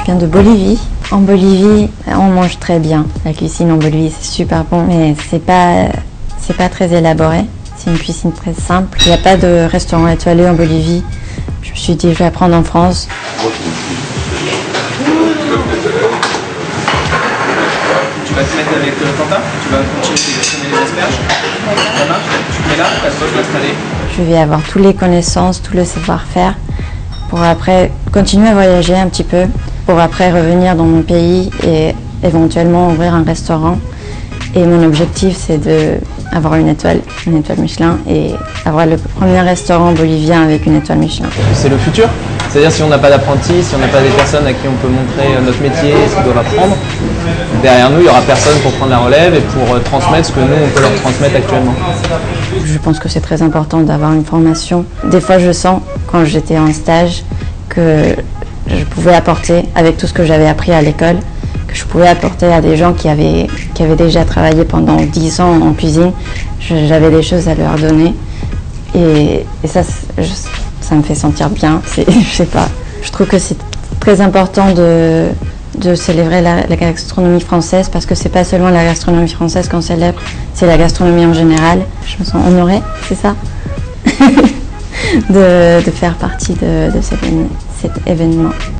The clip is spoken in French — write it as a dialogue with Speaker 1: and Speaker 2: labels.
Speaker 1: viens de Bolivie. En Bolivie, on mange très bien. La cuisine en Bolivie, c'est super bon, mais c'est pas très élaboré. C'est une cuisine très simple. Il n'y a pas de restaurant étoilé en Bolivie. Je me suis dit, je vais apprendre en France.
Speaker 2: Tu vas te mettre avec Quentin, tu vas continuer de semer les asperges. Ça marche? Tu te mets là, ta sauce va s'installer.
Speaker 1: Je vais avoir toutes les connaissances, tout le savoir-faire pour après continuer à voyager un petit peu, pour après revenir dans mon pays et éventuellement ouvrir un restaurant. Et mon objectif, c'est d'avoir une étoile Michelin et avoir le premier restaurant bolivien avec une étoile Michelin.
Speaker 3: C'est le futur. C'est-à-dire si on n'a pas d'apprentis, si on n'a pas des personnes à qui on peut montrer notre métier, ce qu'ils doivent apprendre, derrière nous, il n'y aura personne pour prendre la relève et pour transmettre ce que nous, on peut leur transmettre actuellement.
Speaker 1: Je pense que c'est très important d'avoir une formation. Des fois, je sens, quand j'étais en stage, que je pouvais apporter, avec tout ce que j'avais appris à l'école, que je pouvais apporter à des gens qui avaient déjà travaillé pendant 10 ans en cuisine. J'avais des choses à leur donner. Et ça me fait sentir bien. Je sais pas. Je trouve que c'est très important de célébrer la gastronomie française parce que c'est pas seulement la gastronomie française qu'on célèbre, c'est la gastronomie en général. Je me sens honorée, c'est ça, de faire partie de cet événement.